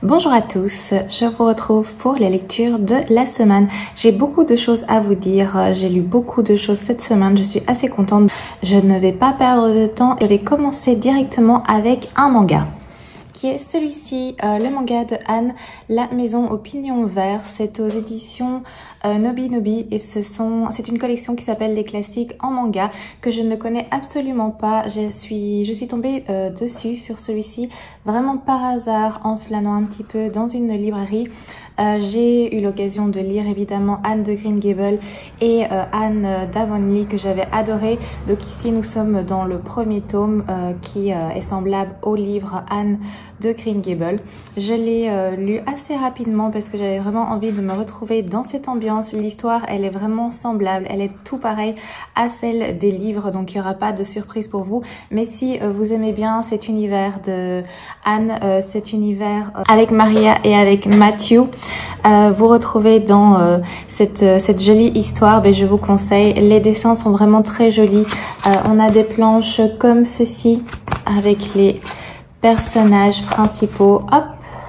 Bonjour à tous, je vous retrouve pour les lectures de la semaine. J'ai beaucoup de choses à vous dire, j'ai lu beaucoup de choses cette semaine, je suis assez contente. Je ne vais pas perdre de temps, je vais commencer directement avec un manga. Qui est celui-ci, le manga de Anne, La Maison au Pignon Vert. C'est aux éditions Nobi Nobi et c'est une collection qui s'appelle Les Classiques en manga que je ne connais absolument pas. Je suis tombée dessus sur celui-ci vraiment par hasard en flânant un petit peu dans une librairie. J'ai eu l'occasion de lire évidemment Anne de Green Gables et Anne d'Avonlea que j'avais adoré. Donc ici nous sommes dans le premier tome qui est semblable au livre Anne de Green Gables. Je l'ai lu assez rapidement parce que j'avais vraiment envie de me retrouver dans cette ambiance. L'histoire elle est vraiment semblable, elle est tout pareil à celle des livres, donc il n'y aura pas de surprise pour vous. Mais si vous aimez bien cet univers de Anne, cet univers avec Maria et avec Matthew, vous retrouvez dans cette jolie histoire, ben, je vous conseille. Les dessins sont vraiment très jolis. On a des planches comme ceci avec les personnages principaux. Hop,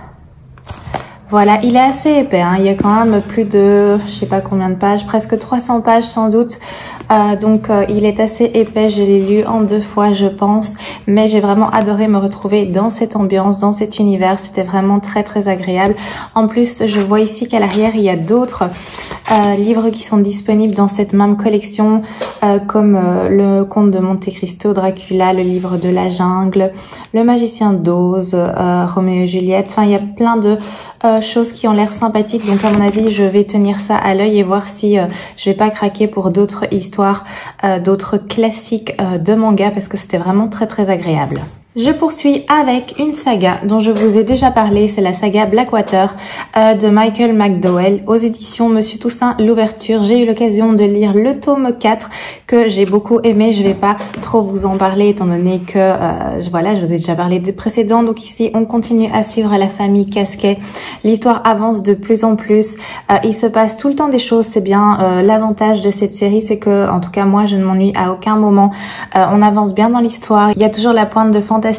voilà, il est assez épais, hein. Il y a quand même plus de, je sais pas combien de pages, presque 300 pages sans doute. Donc il est assez épais, je l'ai lu en 2 fois je pense, mais j'ai vraiment adoré me retrouver dans cette ambiance, dans cet univers, c'était vraiment très très agréable. En plus je vois ici qu'à l'arrière il y a d'autres livres qui sont disponibles dans cette même collection, comme le Comte de Monte Cristo, Dracula, le livre de la jungle, le Magicien d'Oz, Roméo et Juliette, enfin il y a plein de choses qui ont l'air sympathiques, donc à mon avis je vais tenir ça à l'œil et voir si je vais pas craquer pour d'autres histoires, d'autres classiques de manga parce que c'était vraiment très très agréable. Je poursuis avec une saga dont je vous ai déjà parlé, c'est la saga Blackwater de Michael McDowell aux éditions Monsieur Toussaint Louverture. J'ai eu l'occasion de lire le tome 4 que j'ai beaucoup aimé. Je vais pas trop vous en parler étant donné que voilà, je vous ai déjà parlé des précédents. Donc ici, on continue à suivre la famille Casquet. L'histoire avance de plus en plus. Il se passe tout le temps des choses. C'est bien l'avantage de cette série, c'est que, en tout cas moi, je ne m'ennuie à aucun moment. On avance bien dans l'histoire. Il y a toujours la pointe de fantastique,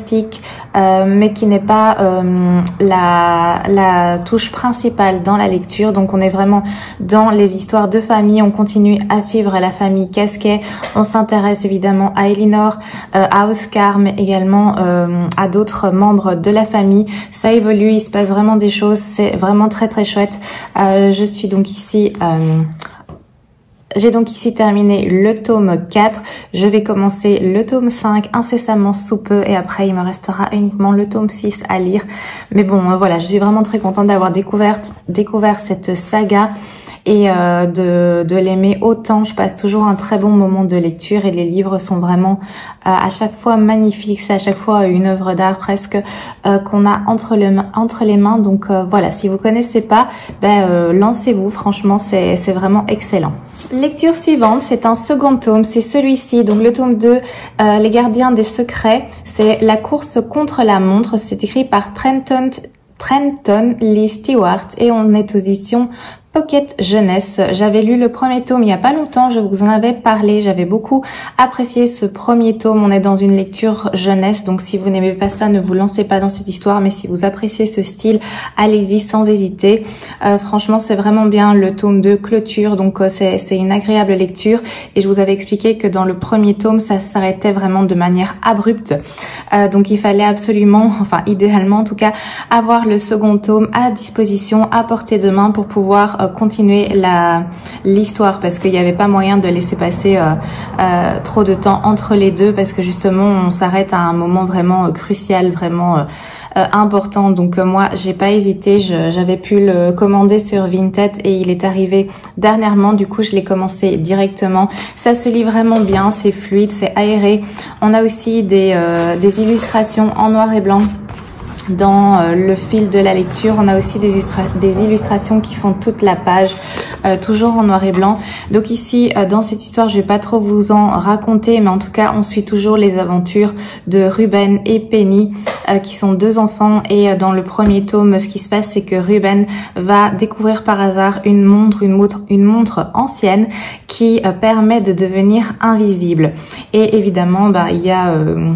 mais qui n'est pas la touche principale dans la lecture. Donc on est vraiment dans les histoires de famille, on continue à suivre la famille Casquet, on s'intéresse évidemment à Elinor, à Oscar, mais également à d'autres membres de la famille. Ça évolue, il se passe vraiment des choses, c'est vraiment très très chouette. J'ai donc ici terminé le tome 4, je vais commencer le tome 5 incessamment sous peu et après il me restera uniquement le tome 6 à lire. Mais bon, voilà, je suis vraiment très contente d'avoir découvert cette saga et de l'aimer autant. Je passe toujours un très bon moment de lecture et les livres sont vraiment à chaque fois magnifiques. C'est à chaque fois une œuvre d'art presque qu'on a entre les mains. Donc voilà, si vous connaissez pas, lancez-vous. Franchement, c'est vraiment excellent. Lecture suivante, c'est un second tome, c'est celui-ci, donc le tome 2, Les Gardiens des Secrets, c'est La course contre la montre, c'est écrit par Trenton Lee Stewart et on est aux éditions Pocket Jeunesse. J'avais lu le premier tome il n'y a pas longtemps, je vous en avais parlé, j'avais beaucoup apprécié ce premier tome. On est dans une lecture jeunesse, donc si vous n'aimez pas ça, ne vous lancez pas dans cette histoire, mais si vous appréciez ce style, allez-y sans hésiter. Franchement, c'est vraiment bien. Le tome 2 clôture, donc c'est une agréable lecture et je vous avais expliqué que dans le premier tome, ça s'arrêtait vraiment de manière abrupte. Donc il fallait absolument, enfin idéalement en tout cas, avoir le second tome à disposition, à portée de main pour pouvoir continuer l'histoire parce qu'il n'y avait pas moyen de laisser passer trop de temps entre les deux parce que justement on s'arrête à un moment vraiment crucial, vraiment important. Donc moi j'ai pas hésité, j'avais pu le commander sur Vinted et il est arrivé dernièrement, du coup je l'ai commencé directement. Ça se lit vraiment bien, c'est fluide, c'est aéré. On a aussi des illustrations en noir et blanc. Dans le fil de la lecture, on a aussi des illustrations qui font toute la page, toujours en noir et blanc. Donc ici, dans cette histoire, je vais pas trop vous en raconter, mais en tout cas, on suit toujours les aventures de Ruben et Penny, qui sont 2 enfants. Et dans le premier tome, ce qui se passe, c'est que Ruben va découvrir par hasard une montre ancienne qui permet de devenir invisible. Et évidemment, il y a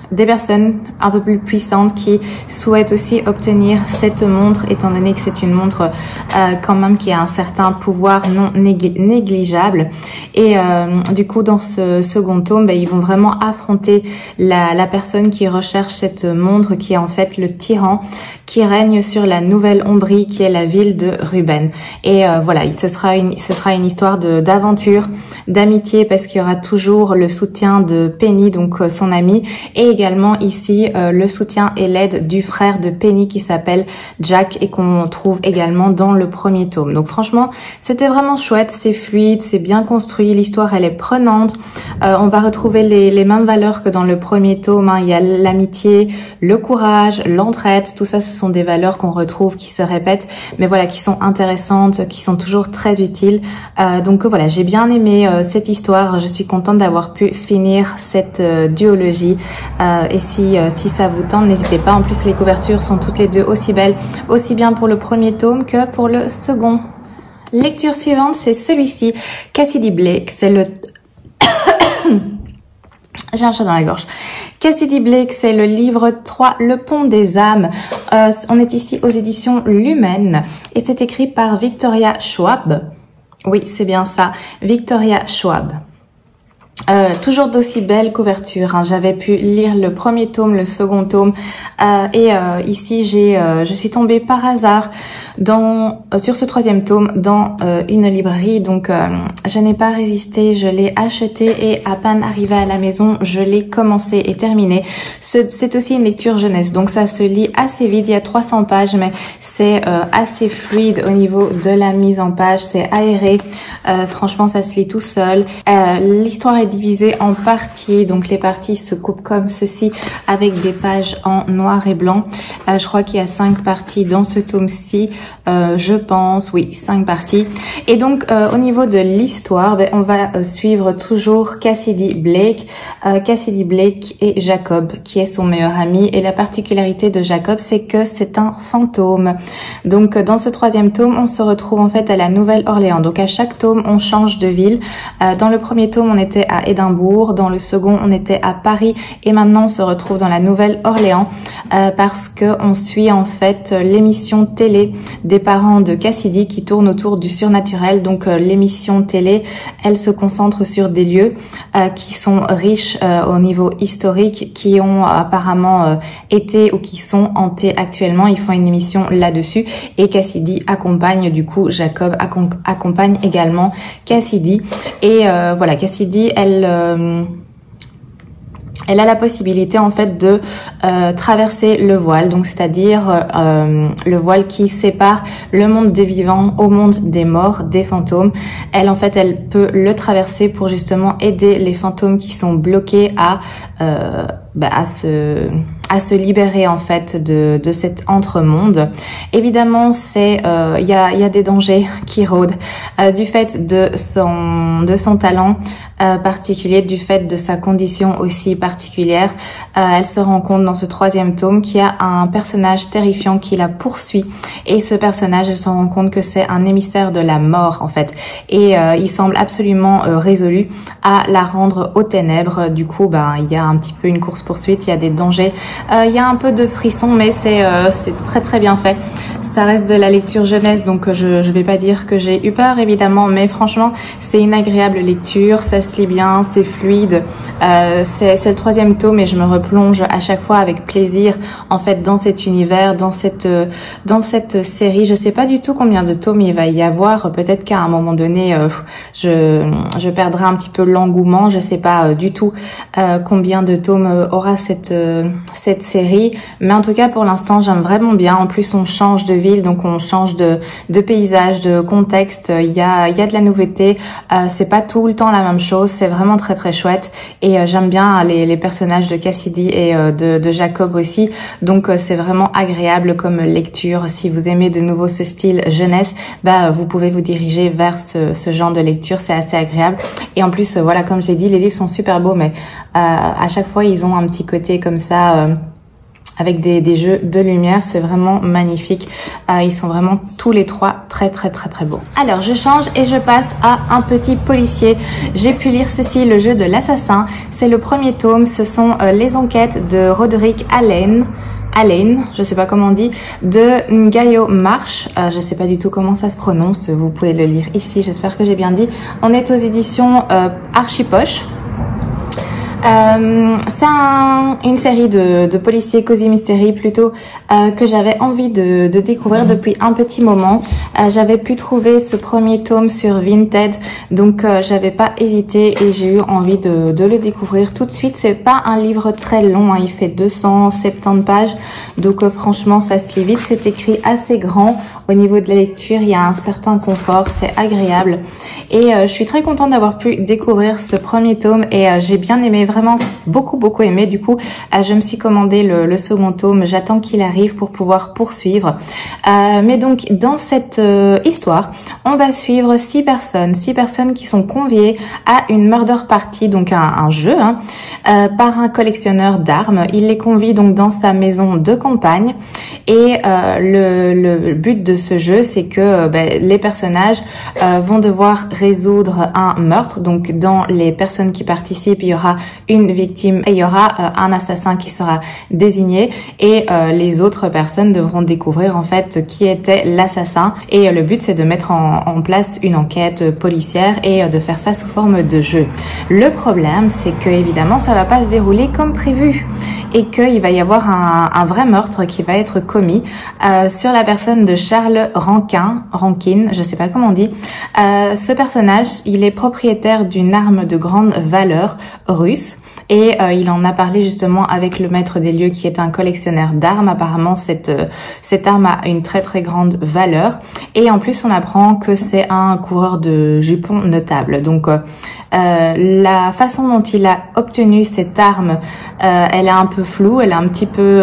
des personnes un peu plus puissantes qui souhaitent aussi obtenir cette montre, étant donné que c'est une montre quand même qui a un certain pouvoir non négligeable. Et du coup, dans ce second tome, ben, ils vont vraiment affronter la personne qui recherche cette montre, qui est en fait le tyran qui règne sur la Nouvelle Ombrie, qui est la ville de Ruben. Et voilà, ce sera une histoire d'aventure, d'amitié, parce qu'il y aura toujours le soutien de Penny, donc son amie, et également ici le soutien et l'aide du frère de Penny qui s'appelle Jack et qu'on trouve également dans le premier tome. Donc franchement, c'était vraiment chouette, c'est fluide, c'est bien construit, l'histoire elle est prenante. On va retrouver les mêmes valeurs que dans le premier tome, hein. Il y a l'amitié, le courage, l'entraide, tout ça ce sont des valeurs qu'on retrouve, qui se répètent, mais voilà, qui sont intéressantes, qui sont toujours très utiles. Donc voilà, j'ai bien aimé cette histoire, je suis contente d'avoir pu finir cette duologie. Et si ça vous tente, n'hésitez pas. En plus, les couvertures sont toutes les deux aussi belles, aussi bien pour le premier tome que pour le second. Lecture suivante, c'est celui-ci, Cassidy Blake. C'est le... J'ai un chat dans la gorge. Cassidy Blake, c'est le livre 3, Le Pont des âmes. On est ici aux éditions Lumen et c'est écrit par Victoria Schwab. Oui, c'est bien ça, Victoria Schwab. Toujours d'aussi belle couverture, hein. J'avais pu lire le premier tome, le second tome, et ici je suis tombée par hasard sur ce troisième tome dans une librairie, donc je n'ai pas résisté, je l'ai acheté et à peine arrivé à la maison, je l'ai commencé et terminé. C'est aussi une lecture jeunesse, donc ça se lit assez vite, il y a 300 pages, mais c'est assez fluide au niveau de la mise en page, c'est aéré, franchement ça se lit tout seul. L'histoire est divisé en parties, donc les parties se coupent comme ceci avec des pages en noir et blanc. Je crois qu'il y a 5 parties dans ce tome-ci, je pense, oui, 5 parties. Et donc au niveau de l'histoire, ben, on va suivre toujours Cassidy Blake et Jacob, qui est son meilleur ami. Et la particularité de Jacob, c'est que c'est un fantôme. Donc dans ce troisième tome, on se retrouve en fait à la Nouvelle-Orléans. Donc à chaque tome, on change de ville. Dans le premier tome, on était à Édimbourg, dans le second on était à Paris et maintenant on se retrouve dans la Nouvelle-Orléans parce que on suit en fait l'émission télé des parents de Cassidy qui tourne autour du surnaturel. Donc l'émission télé, elle se concentre sur des lieux qui sont riches au niveau historique, qui ont apparemment été ou qui sont hantés actuellement. Ils font une émission là-dessus et Cassidy accompagne, du coup Jacob accompagne également Cassidy. Et voilà, Cassidy, elle a la possibilité en fait de traverser le voile, donc c'est-à-dire le voile qui sépare le monde des vivants au monde des morts, des fantômes. Elle en fait, elle peut le traverser pour justement aider les fantômes qui sont bloqués à se libérer en fait de cet entre-monde. Évidemment, il y a des dangers qui rôdent du fait de son talent particulier, du fait de sa condition aussi particulière. Elle se rend compte dans ce troisième tome qu'il y a un personnage terrifiant qui la poursuit et ce personnage, elle se rend compte que c'est un émissaire de la mort en fait, et il semble absolument résolu à la rendre aux ténèbres. Du coup, il y a un petit peu une course-poursuite, il y a des dangers, il y a un peu de frisson, mais c'est très très bien fait. Ça reste de la lecture jeunesse, donc je vais pas dire que j'ai eu peur évidemment, mais franchement c'est une agréable lecture, ça se lit bien, c'est fluide. C'est le troisième tome et je me replonge à chaque fois avec plaisir en fait dans cet univers, dans cette série. Je sais pas du tout combien de tomes il va y avoir, peut-être qu'à un moment donné je perdrai un petit peu l'engouement, je sais pas du tout combien de tomes aura cette série, mais en tout cas pour l'instant j'aime vraiment bien. En plus on change de ville, donc on change de paysage, de contexte, il y a de la nouveauté, c'est pas tout le temps la même chose, c'est vraiment très très chouette et j'aime bien les personnages de Cassidy et de Jacob aussi, donc c'est vraiment agréable comme lecture. Si vous aimez de nouveau ce style jeunesse, vous pouvez vous diriger vers ce genre de lecture, c'est assez agréable. Et en plus voilà, comme je l'ai dit, les livres sont super beaux, mais à chaque fois ils ont un petit côté comme ça avec des jeux de lumière, c'est vraiment magnifique. Ils sont vraiment tous les trois très beaux. Alors je change et je passe à un petit policier. J'ai pu lire ceci, Le jeu de l'assassin. C'est le premier tome, ce sont les enquêtes de Roderick Alleyn, je sais pas comment on dit, de Ngaio Marsh. Je sais pas du tout comment ça se prononce, vous pouvez le lire ici, j'espère que j'ai bien dit. On est aux éditions Archipoche. C'est une série de policiers Cozy Mystery plutôt que j'avais envie de découvrir depuis un petit moment. J'avais pu trouver ce premier tome sur Vinted, donc j'avais pas hésité et j'ai eu envie de le découvrir tout de suite. C'est pas un livre très long, hein, il fait 270 pages, donc franchement ça se lit vite. C'est écrit assez grand. Au niveau de la lecture, il y a un certain confort, c'est agréable. Et je suis très contente d'avoir pu découvrir ce premier tome et j'ai bien aimé, vraiment beaucoup aimé. Du coup, je me suis commandé le second tome. J'attends qu'il arrive pour pouvoir poursuivre. Mais donc, dans cette histoire, on va suivre 6 personnes qui sont conviées à une murder party, donc un jeu, hein, par un collectionneur d'armes. Il les convie donc dans sa maison de campagne et le but de ce jeu, c'est que les personnages vont devoir résoudre un meurtre. Donc dans les personnes qui participent, il y aura une victime et il y aura un assassin qui sera désigné et les autres personnes devront découvrir en fait qui était l'assassin. Et le but, c'est de mettre en place une enquête policière et de faire ça sous forme de jeu. Le problème, c'est que évidemment ça va pas se dérouler comme prévu et qu'il va y avoir un vrai meurtre qui va être commis sur la personne de Charles Rankin, je sais pas comment on dit. Ce personnage, il est propriétaire d'une arme de grande valeur russe. Et il en a parlé justement avec le maître des lieux qui est un collectionneur d'armes. Apparemment, cette arme a une très grande valeur. Et en plus, on apprend que c'est un coureur de jupons notable. Donc, la façon dont il a obtenu cette arme, elle est un peu floue, elle est un petit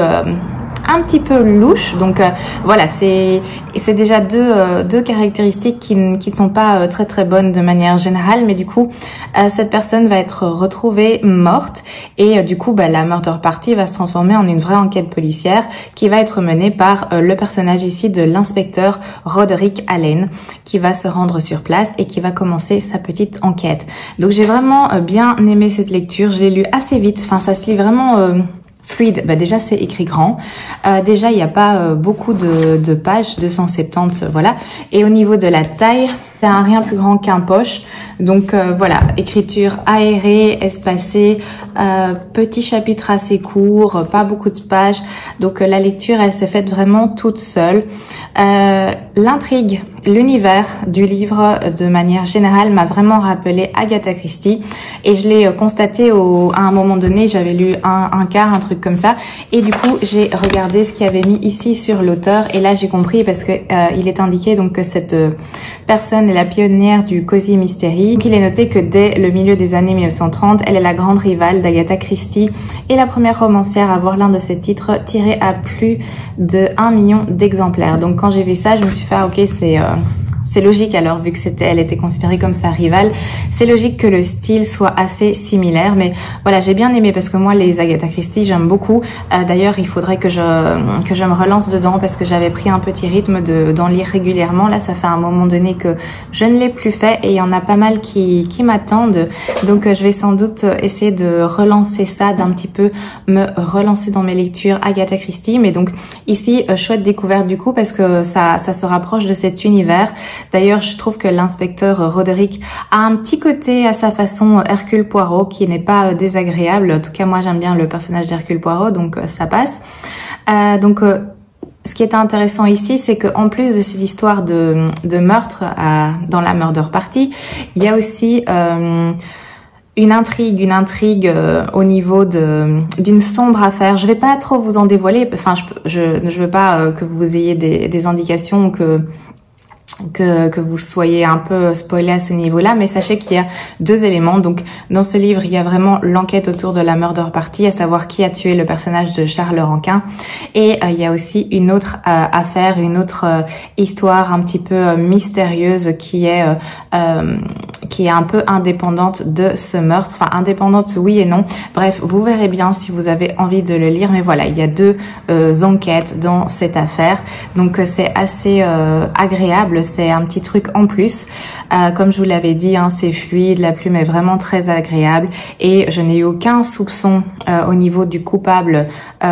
peu louche. Donc voilà, c'est déjà deux caractéristiques qui ne sont pas très bonnes de manière générale, mais du coup cette personne va être retrouvée morte et du coup la murder party va se transformer en une vraie enquête policière qui va être menée par le personnage ici de l'inspecteur Roderick Alleyn, qui va se rendre sur place et qui va commencer sa petite enquête. Donc j'ai vraiment bien aimé cette lecture, je l'ai lu assez vite, enfin ça se lit vraiment fluide. Déjà c'est écrit grand, déjà il n'y a pas beaucoup de pages, 270, voilà. Et au niveau de la taille, c'est un rien plus grand qu'un poche. Donc voilà, écriture aérée, espacée, petit chapitre assez court, pas beaucoup de pages. Donc la lecture, elle s'est faite vraiment toute seule. L'intrigue, l'univers du livre de manière générale m'a vraiment rappelé Agatha Christie. Et je l'ai constaté à un moment donné, j'avais lu un quart, un truc comme ça. Et du coup, j'ai regardé ce qu'il y avait mis ici sur l'auteur. Et là, j'ai compris parce que il est indiqué donc que cette personne est la pionnière du Cozy Mystery. Donc, il est noté que dès le milieu des années 1930, elle est la grande rivale d'Agatha Christie et la première romancière à voir l'un de ses titres tiré à plus de 1 million d'exemplaires. Donc quand j'ai vu ça, je me suis fait ok, c'est logique alors, vu que elle était considérée comme sa rivale, c'est logique que le style soit assez similaire. Mais voilà, j'ai bien aimé parce que moi les Agatha Christie j'aime beaucoup. D'ailleurs il faudrait que je me relance dedans parce que j'avais pris un petit rythme d'en lire régulièrement. Là ça fait un moment donné que je ne l'ai plus fait et il y en a pas mal qui m'attendent. Donc je vais sans doute essayer de relancer ça, d'un petit peu me relancer dans mes lectures Agatha Christie. Mais donc ici chouette découverte du coup parce que ça se rapproche de cet univers. D'ailleurs, je trouve que l'inspecteur Roderick a un petit côté à sa façon Hercule Poirot qui n'est pas désagréable. En tout cas, moi j'aime bien le personnage d'Hercule Poirot, donc ça passe. Ce qui est intéressant ici, c'est qu'en plus de cette histoire de meurtre dans la murder party, il y a aussi une intrigue au niveau d'une sombre affaire. Je vais pas trop vous en dévoiler. Enfin, je veux pas que vous ayez des indications que vous soyez un peu spoilé à ce niveau-là, mais sachez qu'il y a 2 éléments. Donc dans ce livre, il y a vraiment l'enquête autour de la murder party, à savoir qui a tué le personnage de Charles Rankin, et il y a aussi une autre affaire, une autre histoire un petit peu mystérieuse qui est qui est un peu indépendante de ce meurtre. Enfin, indépendante, oui et non. Bref, vous verrez bien si vous avez envie de le lire. Mais voilà, il y a deux enquêtes dans cette affaire. Donc, c'est assez agréable. C'est un petit truc en plus. Comme je vous l'avais dit, hein, c'est fluide. La plume est vraiment très agréable. Et je n'ai eu aucun soupçon au niveau du coupable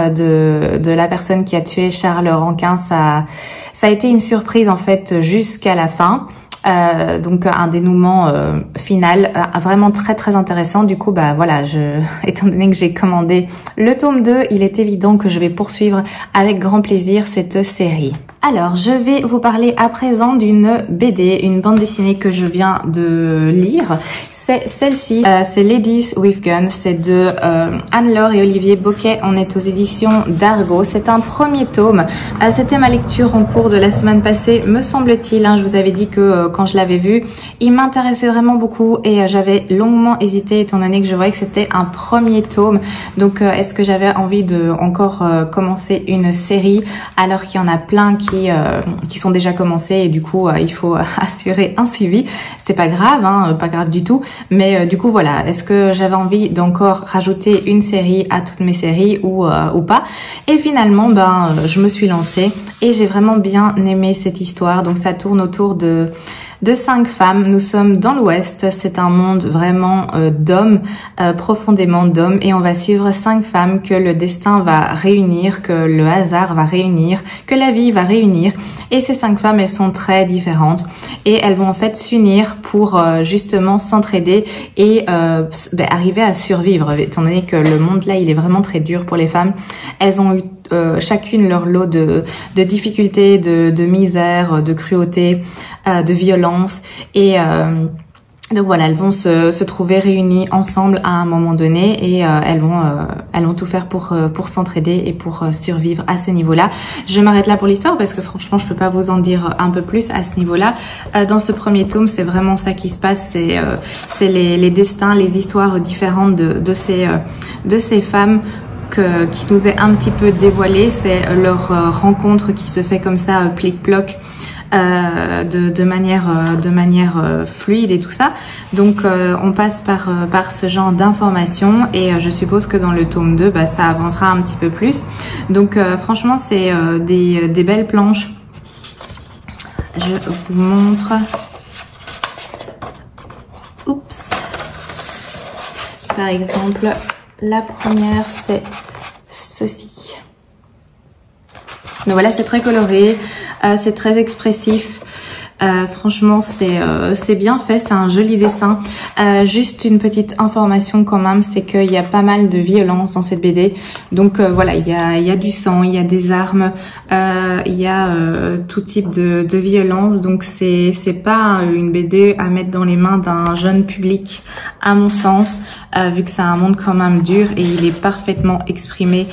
de la personne qui a tué Charles Rankin. Ça a été une surprise en fait jusqu'à la fin. Donc un dénouement final vraiment très très intéressant. Du coup bah voilà, étant donné que j'ai commandé le tome 2, il est évident que je vais poursuivre avec grand plaisir cette série. Alors je vais vous parler à présent d'une BD, une bande dessinée que je viens de lire. C'est celle-ci, c'est Ladies with Guns, c'est de Anne-Laure et Olivier Boquet. On est aux éditions d'Argo. C'est un premier tome. C'était ma lecture en cours de la semaine passée, me semble-t-il. Hein, je vous avais dit que quand je l'avais vu, il m'intéressait vraiment beaucoup et j'avais longuement hésité étant donné que je voyais que c'était un premier tome. Donc est-ce que j'avais envie de encore commencer une série alors qu'il y en a plein qui sont déjà commencés et du coup il faut assurer un suivi. C'est pas grave, hein, pas grave du tout. Mais du coup voilà, est-ce que j'avais envie d'encore rajouter une série à toutes mes séries ou pas? Et finalement je me suis lancée et j'ai vraiment bien aimé cette histoire. Donc ça tourne autour de 5 femmes. Nous sommes dans l'Ouest, c'est un monde vraiment d'hommes, profondément d'hommes, et on va suivre 5 femmes que le destin va réunir, que le hasard va réunir, que la vie va réunir. Et ces 5 femmes, elles sont très différentes et elles vont en fait s'unir pour justement s'entraider et arriver à survivre, étant donné que le monde là il est vraiment très dur pour les femmes. Elles ont eu chacune leur lot de difficultés, de misère, de cruauté, de violence et donc voilà, elles vont se trouver réunies ensemble à un moment donné et elles vont tout faire pour s'entraider et pour survivre à ce niveau-là. Je m'arrête là pour l'histoire parce que franchement, je peux pas vous en dire un peu plus à ce niveau-là. Dans ce premier tome, c'est vraiment ça qui se passe, c'est les destins, les histoires différentes de ces femmes qui nous est un petit peu dévoilé. C'est leur rencontre qui se fait comme ça, plic-ploc, de manière fluide et tout ça. Donc on passe par ce genre d'informations et je suppose que dans le tome 2 ça avancera un petit peu plus. Donc franchement c'est des belles planches. Je vous montre. Oups. Par exemple, la première c'est ceci. Donc voilà, c'est très coloré, c'est très expressif. Franchement, c'est bien fait, c'est un joli dessin. Juste une petite information quand même, c'est qu'il y a pas mal de violence dans cette BD. Donc voilà, il y a du sang, il y a des armes, il y a tout type de violence. Donc c'est pas une BD à mettre dans les mains d'un jeune public, à mon sens, vu que c'est un monde quand même dur et il est parfaitement exprimé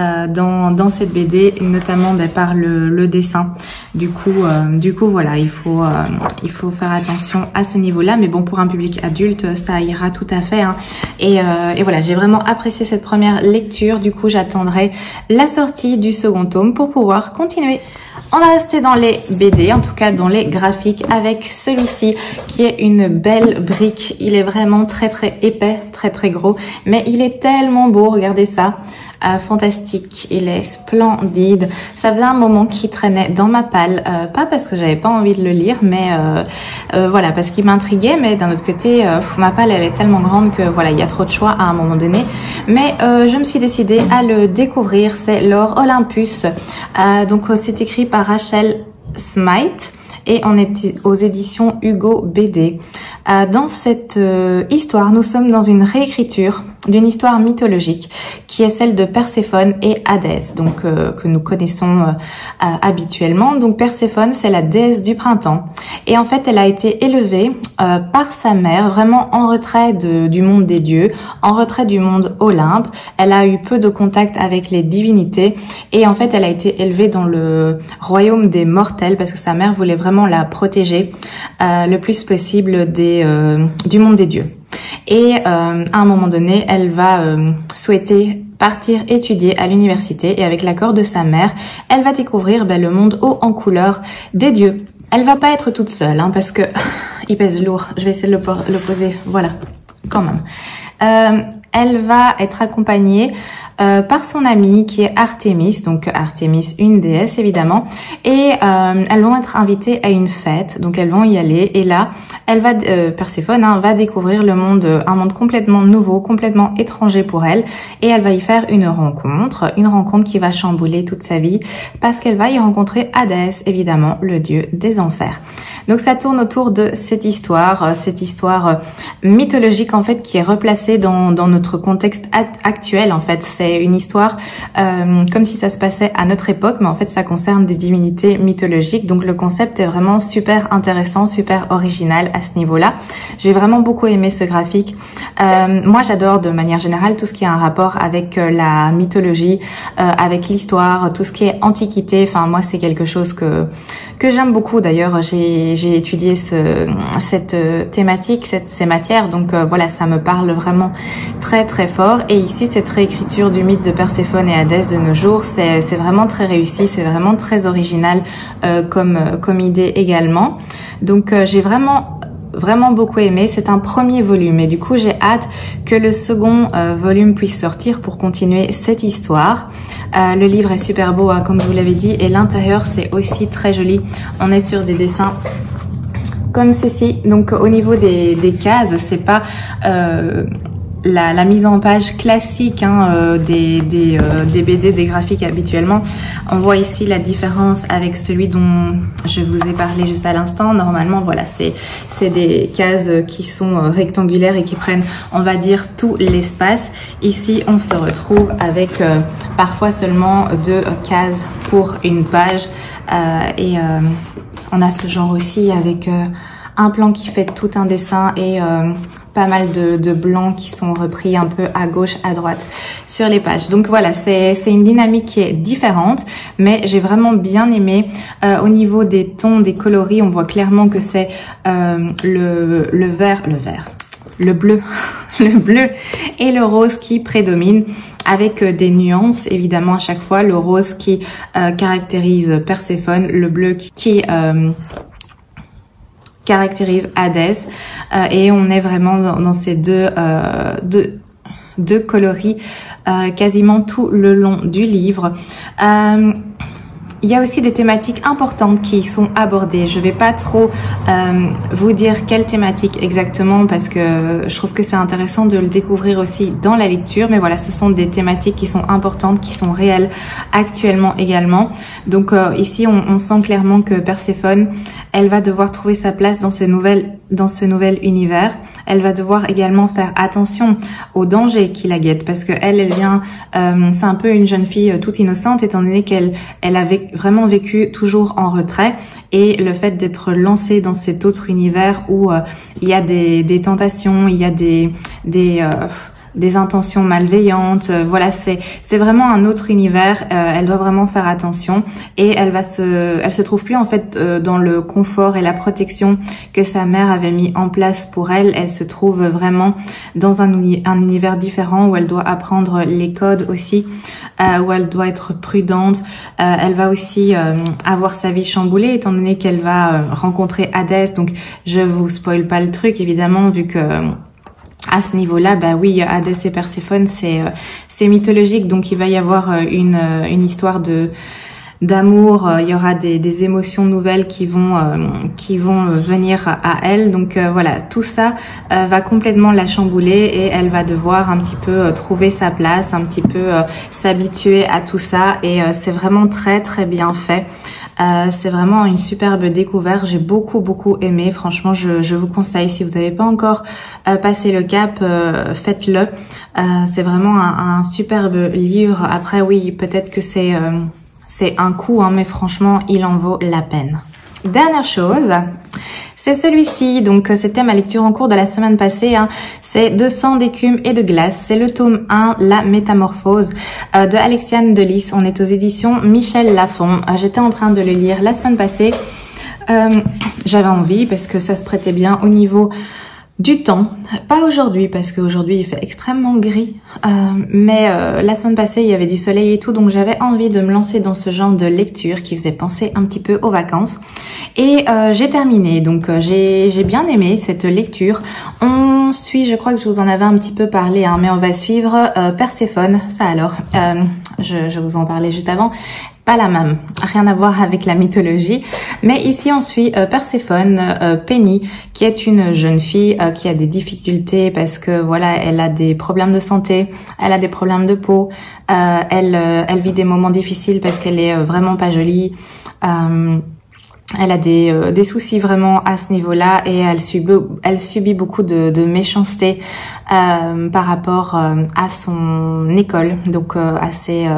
dans cette BD, notamment par le dessin. Du coup voilà, il faut faire attention à ce niveau-là, mais bon, pour un public adulte, ça ira tout à fait, hein. Et voilà, j'ai vraiment apprécié cette première lecture. Du coup, j'attendrai la sortie du second tome pour pouvoir continuer. On va rester dans les BD, en tout cas dans les graphiques, avec celui-ci qui est une belle brique. Il est vraiment très très épais, très très gros, mais il est tellement beau, regardez ça. Fantastique, il est splendide. Ça faisait un moment qu'il traînait dans ma palle, pas parce que j'avais pas envie de le lire, mais voilà, parce qu'il m'intriguait. Mais d'un autre côté, ma palle elle est tellement grande que voilà, il y a trop de choix à un moment donné. Mais je me suis décidée à le découvrir. C'est L'Or Olympus. Donc c'est écrit par Rachel Smythe. Et on est aux éditions Hugo BD. Dans cette histoire, nous sommes dans une réécriture d'une histoire mythologique qui est celle de Perséphone et Hadès, donc que nous connaissons habituellement. Donc Perséphone, c'est la déesse du printemps. Et en fait, elle a été élevée par sa mère, vraiment en retrait du monde des dieux, en retrait du monde Olympe. Elle a eu peu de contact avec les divinités et en fait, elle a été élevée dans le royaume des mortels parce que sa mère voulait vraiment la protéger le plus possible du monde des dieux. Et à un moment donné, elle va souhaiter partir étudier à l'université et avec l'accord de sa mère, elle va découvrir le monde haut en couleur des dieux. Elle va pas être toute seule, hein, parce que il pèse lourd. Je vais essayer de le poser. Voilà, quand même. Elle va être accompagnée par son amie qui est Artémis, donc Artémis, une déesse évidemment, et elles vont être invitées à une fête, donc elles vont y aller, et là, elle va, Perséphone va découvrir le monde, un monde complètement nouveau, complètement étranger pour elle, et elle va y faire une rencontre qui va chambouler toute sa vie, parce qu'elle va y rencontrer Hadès, évidemment, le dieu des enfers. Donc ça tourne autour de cette histoire mythologique en fait qui est replacée dans notre contexte actuel en fait. C'est une histoire comme si ça se passait à notre époque, mais en fait ça concerne des divinités mythologiques. Donc le concept est vraiment super intéressant, super original à ce niveau-là. J'ai vraiment beaucoup aimé ce graphique. Moi j'adore de manière générale tout ce qui a un rapport avec la mythologie, avec l'histoire, tout ce qui est antiquité. Enfin moi c'est quelque chose que j'aime beaucoup. D'ailleurs j'ai étudié cette thématique, ces matières, donc voilà, ça me parle vraiment très très fort. Et ici cette réécriture du mythe de Perséphone et Hadès de nos jours, c'est vraiment très réussi, c'est vraiment très original comme idée également. Donc j'ai vraiment beaucoup aimé. C'est un premier volume et du coup j'ai hâte que le second volume puisse sortir pour continuer cette histoire. Le livre est super beau, hein, comme je vous l'avais dit, et l'intérieur c'est aussi très joli. On est sur des dessins comme ceci. Donc au niveau des cases, c'est pas la mise en page classique des BD, des graphiques habituellement. On voit ici la différence avec celui dont je vous ai parlé juste à l'instant. Normalement, voilà, c'est des cases qui sont rectangulaires et qui prennent, on va dire, tout l'espace. Ici, on se retrouve avec parfois seulement 2 cases pour une page. On a ce genre aussi avec un plan qui fait tout un dessin et pas mal de blancs qui sont repris un peu à gauche, à droite sur les pages. Donc voilà, c'est une dynamique qui est différente, mais j'ai vraiment bien aimé. Au niveau des tons, des coloris, on voit clairement que c'est le bleu, le bleu et le rose qui prédominent, avec des nuances évidemment à chaque fois. Le rose qui caractérise Perséphone, le bleu qui caractérise Hadès, et on est vraiment dans ces deux coloris quasiment tout le long du livre. Il y a aussi des thématiques importantes qui sont abordées. Je vais pas trop vous dire quelles thématiques exactement parce que je trouve que c'est intéressant de le découvrir aussi dans la lecture. Mais voilà, ce sont des thématiques qui sont importantes, qui sont réelles actuellement également. Donc ici, on sent clairement que Perséphone, elle va devoir trouver sa place dans ce nouvel univers. Elle va devoir également faire attention aux dangers qui la guettent parce que elle vient, c'est un peu une jeune fille toute innocente étant donné qu'elle avait vraiment vécu toujours en retrait, et le fait d'être lancée dans cet autre univers où il y a des tentations, il y a des intentions malveillantes, voilà, c'est vraiment un autre univers. Elle doit vraiment faire attention et elle se trouve plus en fait dans le confort et la protection que sa mère avait mis en place pour elle. Elle se trouve vraiment dans un univers différent où elle doit apprendre les codes aussi, où elle doit être prudente. Elle va aussi avoir sa vie chamboulée étant donné qu'elle va rencontrer Hadès. Donc je vous spoil pas le truc évidemment vu que à ce niveau-là, bah oui, Hadès et Perséphone, c'est mythologique, donc il va y avoir une histoire d'amour. Il y aura des émotions nouvelles qui vont venir à elle. Donc voilà, tout ça va complètement la chambouler et elle va devoir un petit peu trouver sa place, un petit peu s'habituer à tout ça. Et c'est vraiment très très bien fait. C'est vraiment une superbe découverte. J'ai beaucoup aimé. Franchement, je vous conseille. Si vous n'avez pas encore passé le cap, faites-le. C'est vraiment un superbe livre. Après, oui, peut-être que c'est un coût, mais franchement, il en vaut la peine. Dernière chose, c'est celui-ci. Donc, c'était ma lecture en cours de la semaine passée. C'est De sang, d'écume et de glace. C'est le tome 1, La Métamorphose, de Alexiane Delis. On est aux éditions Michel Lafon. J'étais en train de le lire la semaine passée. J'avais envie parce que ça se prêtait bien au niveau du temps, pas aujourd'hui parce qu'aujourd'hui il fait extrêmement gris, mais la semaine passée il y avait du soleil et tout, donc j'avais envie de me lancer dans ce genre de lecture qui faisait penser un petit peu aux vacances. Et j'ai terminé, donc j'ai bien aimé cette lecture. On suit, je crois que je vous en avais un petit peu parlé, hein, mais on va suivre Perséphone, ça alors, je vous en parlais juste avant. Pas la même, rien à voir avec la mythologie, mais ici on suit Perséphone, Penny, qui est une jeune fille qui a des difficultés parce que voilà, elle a des problèmes de santé, elle a des problèmes de peau, elle vit des moments difficiles parce qu'elle est vraiment pas jolie. Elle a des soucis vraiment à ce niveau-là et elle subit beaucoup de méchanceté par rapport à son école, donc à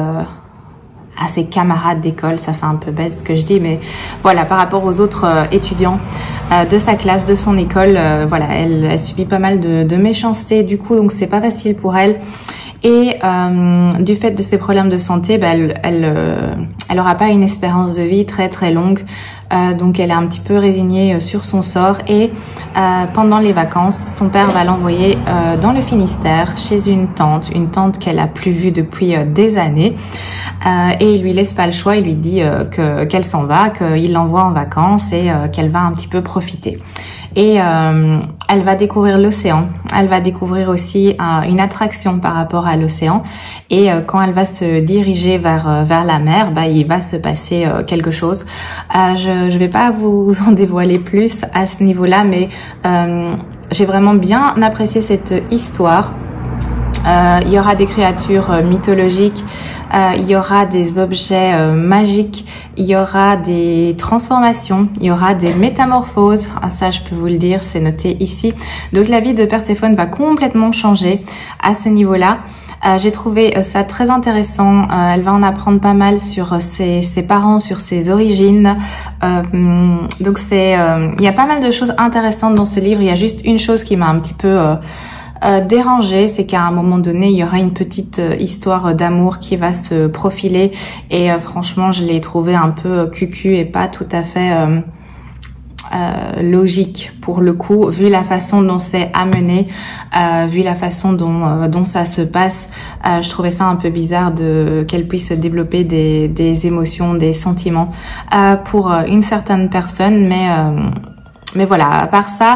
ses camarades d'école. Ça fait un peu bête ce que je dis, mais voilà, par rapport aux autres étudiants de sa classe, de son école, voilà, elle subit pas mal de méchanceté, du coup, donc c'est pas facile pour elle. Et du fait de ses problèmes de santé, bah, elle aura pas une espérance de vie très longue, donc elle est un petit peu résignée sur son sort. Et pendant les vacances, son père va l'envoyer dans le Finistère chez une tante qu'elle a plus vue depuis des années, et il lui laisse pas le choix. Il lui dit qu'elle s'en va, qu'il l'envoie en vacances et qu'elle va un petit peu profiter. Et elle va découvrir l'océan, elle va découvrir aussi une attraction par rapport à l'océan, et quand elle va se diriger vers la mer, bah, il va se passer quelque chose. Je vais pas vous en dévoiler plus à ce niveau-là, mais j'ai vraiment bien apprécié cette histoire. Il y aura des créatures mythologiques, il y aura des objets magiques, il y aura des transformations, il y aura des métamorphoses. Ah, ça, je peux vous le dire, c'est noté ici. Donc la vie de Perséphone va complètement changer à ce niveau-là. J'ai trouvé ça très intéressant. Elle va en apprendre pas mal sur ses parents, sur ses origines. Donc il y a pas mal de choses intéressantes dans ce livre. Il y a juste une chose qui m'a un petit peu dérangée, c'est qu'à un moment donné, il y aura une petite histoire d'amour qui va se profiler, et franchement, je l'ai trouvé un peu cucu et pas tout à fait logique pour le coup, vu la façon dont c'est amené, vu la façon dont ça se passe. Je trouvais ça un peu bizarre qu'elle puisse développer des émotions, des sentiments pour une certaine personne, mais voilà, à part ça,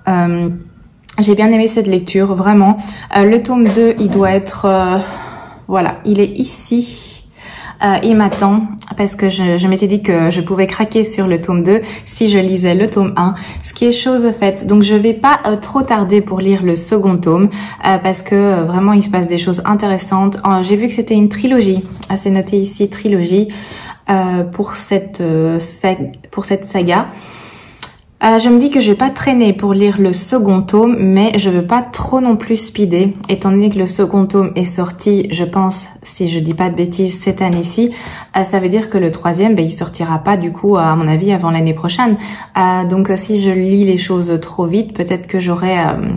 j'ai bien aimé cette lecture, vraiment. Le tome 2, il doit être... voilà, il est ici. Il m'attend parce que je m'étais dit que je pouvais craquer sur le tome 2 si je lisais le tome 1, ce qui est chose faite. Donc je vais pas trop tarder pour lire le second tome parce que vraiment il se passe des choses intéressantes. J'ai vu que c'était une trilogie. C'est noté ici, trilogie pour cette saga. Je me dis que je vais pas traîner pour lire le second tome, mais je veux pas trop non plus speeder, étant donné que le second tome est sorti, je pense, si je dis pas de bêtises, cette année-ci. Ça veut dire que le troisième, ben, il sortira pas du coup, à mon avis, avant l'année prochaine. Donc si je lis les choses trop vite, peut-être que j'aurai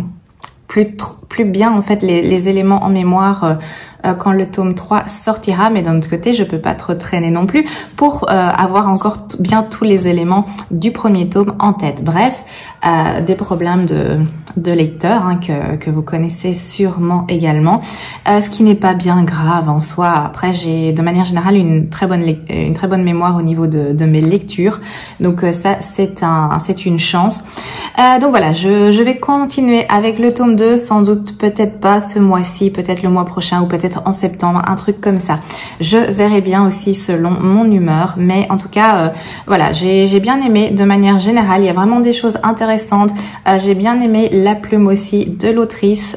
plus bien en fait les éléments en mémoire quand le tome 3 sortira, mais d'un autre côté, je peux pas trop traîner non plus pour avoir encore bien tous les éléments du premier tome en tête. Bref, des problèmes de lecteur hein, que vous connaissez sûrement également, ce qui n'est pas bien grave en soi. Après, j'ai de manière générale une très bonne mémoire au niveau de mes lectures, donc ça c'est une chance. Donc voilà, je vais continuer avec le tome 2, sans doute peut-être pas ce mois-ci, peut-être le mois prochain ou peut-être en septembre, un truc comme ça. Je verrai bien aussi selon mon humeur, mais en tout cas, voilà, j'ai bien aimé de manière générale. Il y a vraiment des choses intéressantes. J'ai bien aimé la plume aussi de l'autrice.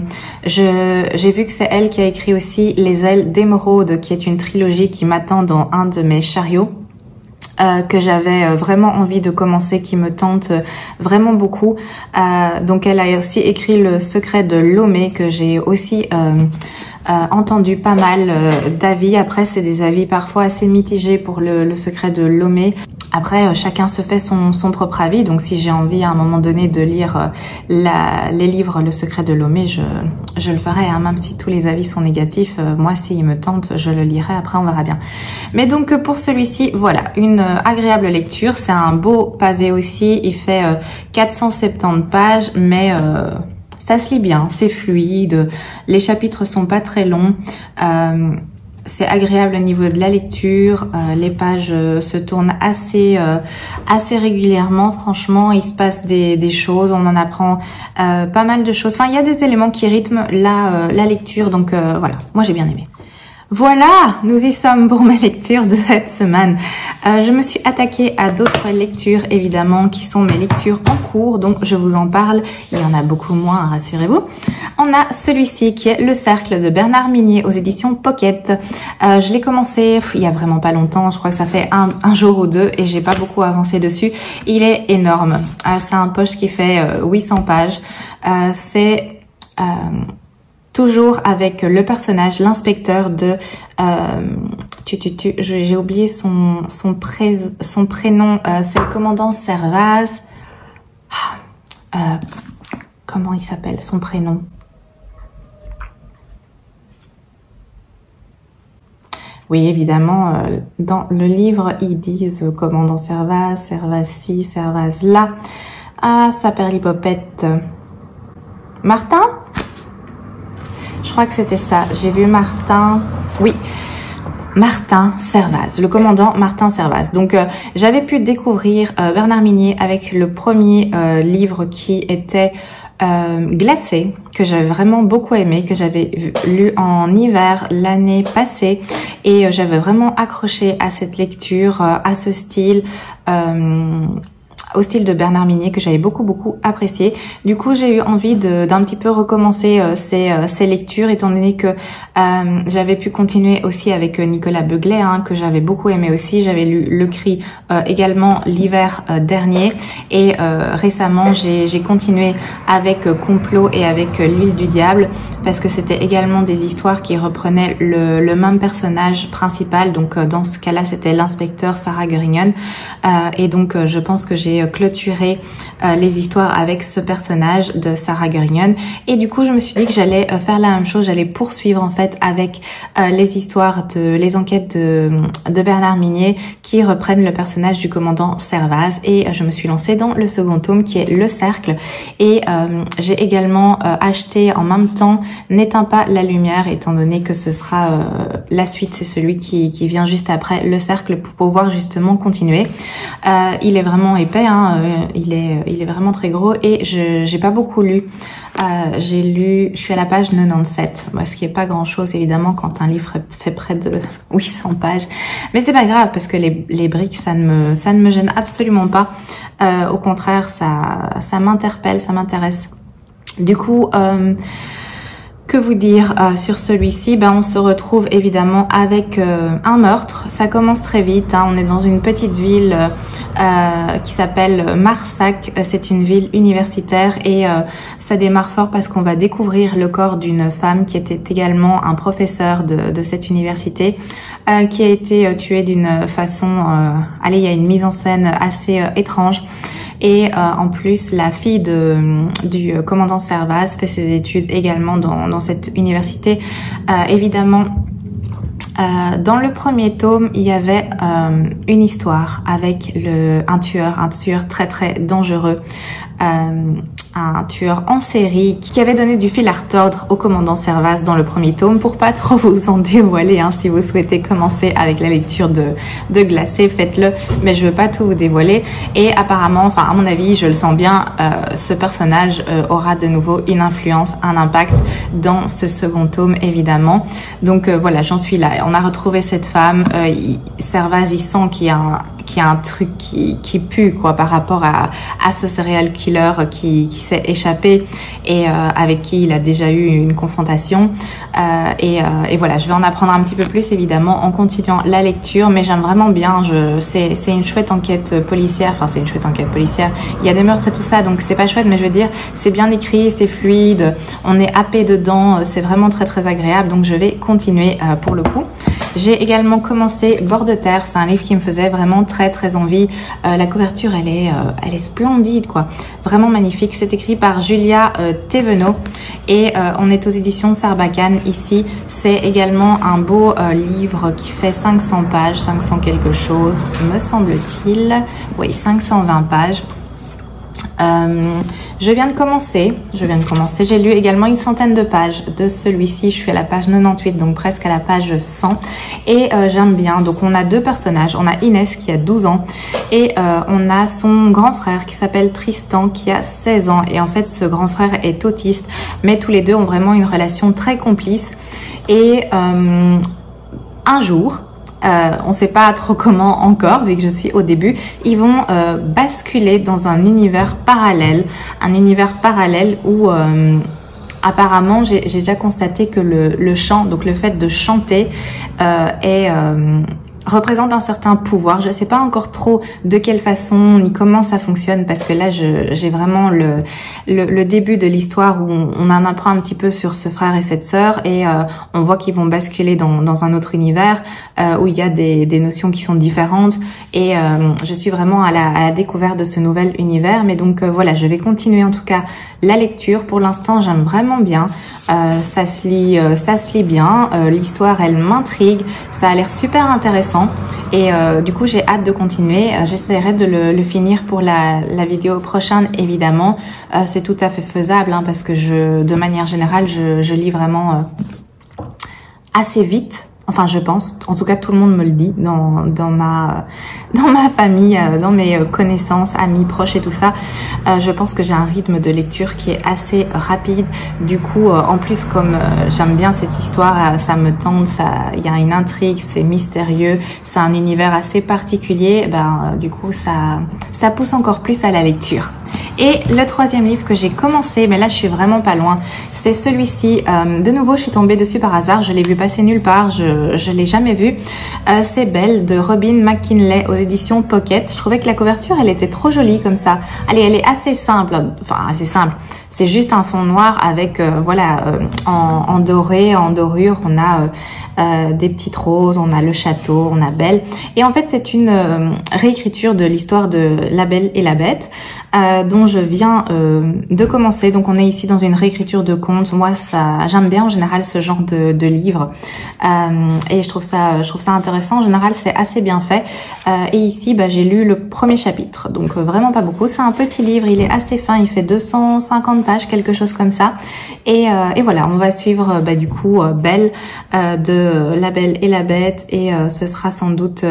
J'ai vu que c'est elle qui a écrit aussi Les ailes d'émeraude, qui est une trilogie qui m'attend dans un de mes chariots. Que j'avais vraiment envie de commencer, qui me tente vraiment beaucoup. Donc elle a aussi écrit Le secret de Lomé, que j'ai aussi entendu pas mal d'avis. Après c'est des avis parfois assez mitigés pour le secret de Lomé. Après, chacun se fait son propre avis. Donc, si j'ai envie à un moment donné de lire les livres Le Secret de Lomé, je le ferai. Hein, même si tous les avis sont négatifs, moi, s'il me tente, je le lirai. Après, on verra bien. Mais donc, pour celui-ci, voilà, une agréable lecture. C'est un beau pavé aussi. Il fait 470 pages, mais ça se lit bien. C'est fluide. Les chapitres sont pas très longs. C'est agréable au niveau de la lecture, les pages se tournent assez régulièrement. Franchement, il se passe des choses, on en apprend pas mal de choses. Enfin, il y a des éléments qui rythment la lecture, donc voilà, moi j'ai bien aimé. Voilà, nous y sommes pour ma lecture de cette semaine. Je me suis attaquée à d'autres lectures, évidemment, qui sont mes lectures en cours, donc je vous en parle. Il y en a beaucoup moins, rassurez-vous. On a celui-ci qui est Le Cercle de Bernard Minier aux éditions Pocket. Je l'ai commencé il y a vraiment pas longtemps, je crois que ça fait un jour ou deux et j'ai pas beaucoup avancé dessus. Il est énorme. C'est un poche qui fait 800 pages. C'est... toujours avec le personnage, l'inspecteur de... j'ai oublié son prénom. C'est le commandant Servaz. Comment il s'appelle, son prénom? Oui, évidemment, dans le livre, ils disent commandant Servaz, Servaz-ci, Servaz-là. Ah, sa perlipopette. Martin? Je crois que c'était ça. J'ai vu Martin. Oui, Martin Servaz, le commandant Martin Servaz. Donc, j'avais pu découvrir Bernard Minier avec le premier livre qui était Glacé, que j'avais vraiment beaucoup aimé, que j'avais lu en hiver l'année passée. Et j'avais vraiment accroché à cette lecture, à ce style... au style de Bernard Minier que j'avais beaucoup apprécié. Du coup, j'ai eu envie d'un petit peu recommencer ces lectures, étant donné que j'avais pu continuer aussi avec Nicolas Beuglet, hein, que j'avais beaucoup aimé aussi. J'avais lu Le Cri également l'hiver dernier, et récemment j'ai continué avec Complot et avec L'Île du Diable, parce que c'était également des histoires qui reprenaient le même personnage principal. Donc dans ce cas-là, c'était l'inspecteur Sarah Gurringen, et donc je pense que j'ai clôturé les histoires avec ce personnage de Sarah Gurringen, et du coup je me suis dit que j'allais faire la même chose, j'allais poursuivre en fait avec les enquêtes de Bernard Minier qui reprennent le personnage du commandant Servaz, et je me suis lancée dans le second tome qui est Le Cercle, et j'ai également acheté en même temps N'éteins pas la lumière, étant donné que ce sera la suite, c'est celui qui vient juste après Le Cercle, pour pouvoir justement continuer. Il est vraiment épais, hein, il est vraiment très gros, et j'ai pas beaucoup lu. Je suis à la page 97, ce qui est pas grand chose évidemment quand un livre fait près de 800 pages, mais c'est pas grave parce que les briques ça ne me gêne absolument pas. Au contraire, ça m'interpelle, ça m'intéresse. Du coup, que vous dire sur celui-ci? On se retrouve évidemment avec un meurtre. Ça commence très vite, hein. On est dans une petite ville qui s'appelle Marsac. C'est une ville universitaire, et ça démarre fort parce qu'on va découvrir le corps d'une femme qui était également un professeur de cette université, qui a été tuée d'une façon... il y a une mise en scène assez étrange. Et en plus, la fille du commandant Servaz fait ses études également dans cette université. Évidemment, dans le premier tome, il y avait une histoire avec un tueur très dangereux. Un tueur en série qui avait donné du fil à retordre au commandant Servaz dans le premier tome. Pour pas trop vous en dévoiler, hein, si vous souhaitez commencer avec la lecture de Glacé, faites-le, mais je veux pas tout vous dévoiler. Et apparemment, enfin à mon avis, je le sens bien, ce personnage aura de nouveau une influence, un impact dans ce second tome évidemment. Donc voilà, j'en suis là. On a retrouvé cette femme, Servaz il sent qu'il y a un truc qui pue quoi par rapport à ce serial killer qui s'est échappé, et avec qui il a déjà eu une confrontation, et voilà, je vais en apprendre un petit peu plus évidemment en continuant la lecture, mais j'aime vraiment bien. C'est une chouette enquête policière, enfin c'est une chouette enquête policière, il y a des meurtres et tout ça, donc c'est pas chouette, mais je veux dire c'est bien écrit, c'est fluide, on est happé dedans, c'est vraiment très agréable, donc je vais continuer pour le coup. J'ai également commencé Bord de terre, c'est un livre qui me faisait vraiment très envie. La couverture elle est splendide quoi, vraiment magnifique. C'est écrit par Julia Thévenot et on est aux éditions Sarbacane ici. C'est également un beau livre qui fait 500 pages, 500 quelque chose me semble-t-il, oui 520 pages. Je viens de commencer, j'ai lu également une centaine de pages de celui-ci, je suis à la page 98 donc presque à la page 100 et j'aime bien. Donc on a deux personnages, on a Inès qui a 12 ans et on a son grand frère qui s'appelle Tristan qui a 16 ans et en fait ce grand frère est autiste mais tous les deux ont vraiment une relation très complice et un jour, on ne sait pas trop comment encore, vu que je suis au début, ils vont basculer dans un univers parallèle où apparemment j'ai déjà constaté que le chant, donc le fait de chanter représente un certain pouvoir. Je ne sais pas encore trop de quelle façon ni comment ça fonctionne parce que là j'ai vraiment le début de l'histoire où on en apprend un petit peu sur ce frère et cette sœur et on voit qu'ils vont basculer dans un autre univers où il y a des notions qui sont différentes et je suis vraiment à la découverte de ce nouvel univers. Mais donc voilà, je vais continuer en tout cas la lecture. Pour l'instant j'aime vraiment bien, ça se lit bien, l'histoire elle m'intrigue, ça a l'air super intéressant. Et du coup j'ai hâte de continuer. J'essaierai de le finir pour la vidéo prochaine évidemment. C'est tout à fait faisable hein, parce que de manière générale je lis vraiment assez vite. Enfin, je pense. En tout cas, tout le monde me le dit dans ma famille, dans mes connaissances, amis, proches et tout ça. Je pense que j'ai un rythme de lecture qui est assez rapide. Du coup, en plus, comme j'aime bien cette histoire, ça me tente, il y a une intrigue, c'est mystérieux, c'est un univers assez particulier. Du coup, ça pousse encore plus à la lecture. Et le troisième livre que j'ai commencé, mais là je suis vraiment pas loin, c'est celui-ci. De nouveau, je suis tombée dessus par hasard, je l'ai vu passer nulle part, je l'ai jamais vu. C'est Belle de Robin McKinley aux éditions Pocket. Je trouvais que la couverture, elle était trop jolie comme ça. Allez, elle est assez simple, enfin assez simple. C'est juste un fond noir avec, en doré, en dorure, on a des petites roses, on a le château, on a Belle. Et en fait, c'est une réécriture de l'histoire de La Belle et la Bête. Dont je viens de commencer. Donc on est ici dans une réécriture de contes. Moi j'aime bien en général ce genre de livres et je trouve ça intéressant. En général c'est assez bien fait et ici j'ai lu le premier chapitre, donc vraiment pas beaucoup. C'est un petit livre, il est assez fin, il fait 250 pages, quelque chose comme ça et voilà, on va suivre du coup Belle de La Belle et la Bête et ce sera sans doute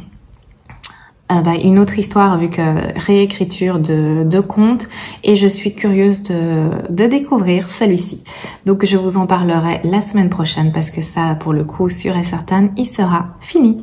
une autre histoire vu que réécriture de contes et je suis curieuse de découvrir celui-ci. Donc je vous en parlerai la semaine prochaine parce que ça pour le coup sûr et certain il sera fini.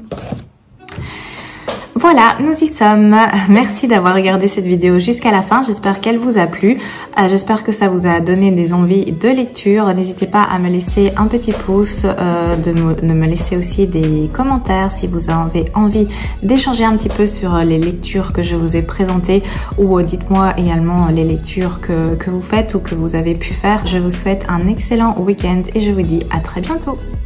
Voilà, nous y sommes. Merci d'avoir regardé cette vidéo jusqu'à la fin. J'espère qu'elle vous a plu. J'espère que ça vous a donné des envies de lecture. N'hésitez pas à me laisser un petit pouce, de me laisser aussi des commentaires si vous avez envie d'échanger un petit peu sur les lectures que je vous ai présentées ou dites-moi également les lectures que vous faites ou que vous avez pu faire. Je vous souhaite un excellent week-end et je vous dis à très bientôt.